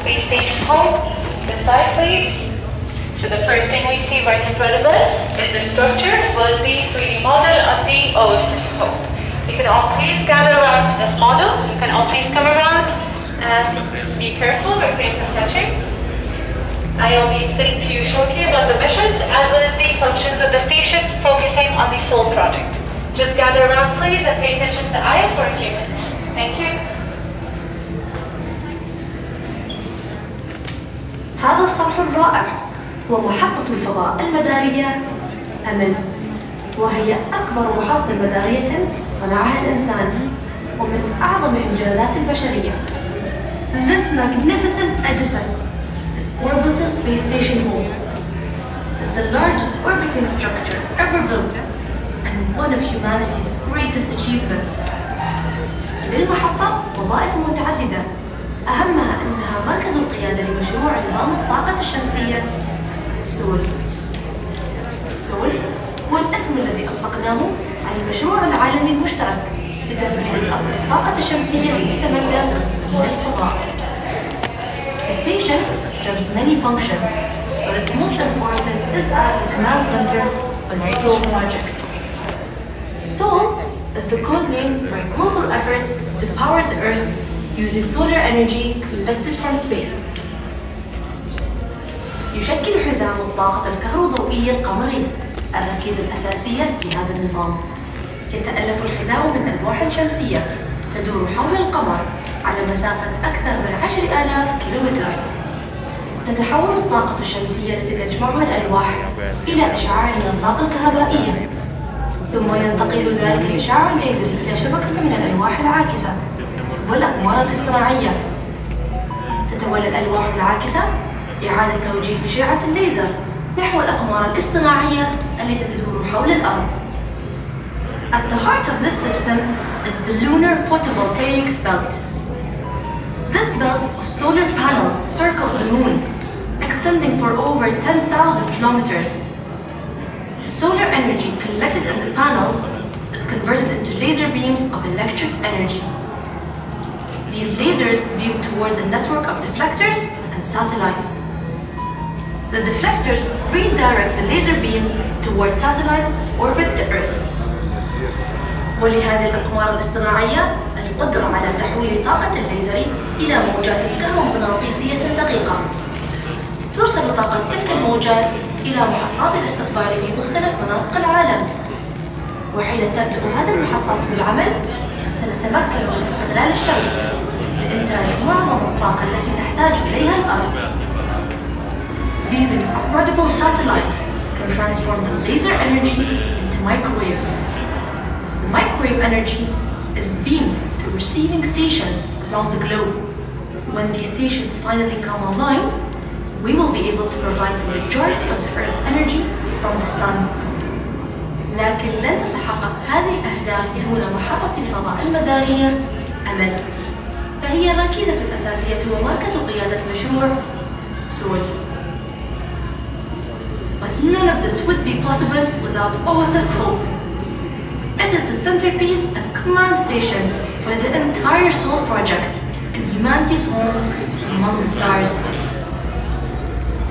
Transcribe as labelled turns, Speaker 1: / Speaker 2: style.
Speaker 1: space station home. This side, please. So the first thing we see right in front of us is the structure as well as the 3D model of the OSIS home. You can all please gather around to this model. You can all please come around and be careful, refrain from touching. I will be explaining to you shortly about the missions as well as the functions of the station, focusing on the SOL project. Just gather around please and pay attention to Aya for a few minutes. Thank you.
Speaker 2: هذا الصرح الرائع هو محطة الفضاء المدارية أمل، وهي أكبر محطة مدارية صنعها الإنسان ومن أعظم إنجازات البشرية. This magnificent edifice is Orbital Space Station Home. It is the largest orbiting structure ever built and one of humanity's greatest achievements. للمحطة وظائف متعددة، أهمها أنها مركز القيادة لمشروع نظام الطاقة الشمسية سول. سول هو الاسم الذي أطلقناه على المشروع العالمي المشترك لتزويد الأرض بالطاقة الشمسية المستمدة من الفضاء. The station serves many functions, but its most important is as the command center for the SOL project. SOL is the code name for a global effort to power the Earth using solar energy collected from space. يشكل حزام الطاقة الكهروضوئية القمري الركيزة الأساسية في هذا النظام. يتألف الحزام من ألواح شمسية تدور حول القمر على مسافة أكثر من 10,000 كيلومتر. تتحول الطاقة الشمسية التي تجمعها الألواح إلى إشعاع من الطاقة الكهربائية، ثم ينتقل ذلك الإشعاع الليزري إلى شبكة من الألواح العاكسة والأقمار الاصطناعية. تتولى الألواح العاكسة إعادة توجيه أشعة الليزر نحو الأقمار الاصطناعية التي تدور حول الأرض. At the heart of this system is the lunar photovoltaic belt. This belt of solar panels circles the moon, extending for over 10,000 kilometers. The solar energy collected in the panels is converted into laser beams of electric energy. These lasers beam towards a network of deflectors and satellites. The deflectors redirect the laser beams towards satellites that orbit the Earth. ولهذه الأقمار الاصطناعية القدرة على تحويل طاقة الليزر إلى موجات كهرومغناطيسية دقيقة. ترسل طاقة تلك الموجات إلى محطات الاستقبال في مختلف مناطق العالم. وحين تبدأ هذه المحطات بالعمل، سنتمكن من استغلال الشمس لإنتاج معظم الطاقة التي تحتاج إليها الأرض. These incredible satellites can transform the laser energy into microwaves. The microwave energy is beamed to receiving stations along the globe. When these stations finally come online, we will be able to provide the majority of the Earth's energy from the sun. لكن لن تتحقق هذه الأهداف دون محطة الفضاء المدارية أمل، فهي الركيزة الأساسية ومركز قيادة مشروع سول. But none of this would be possible without OSS Hope. It is the centerpiece and command station for the entire SOL project and humanity's home among the stars.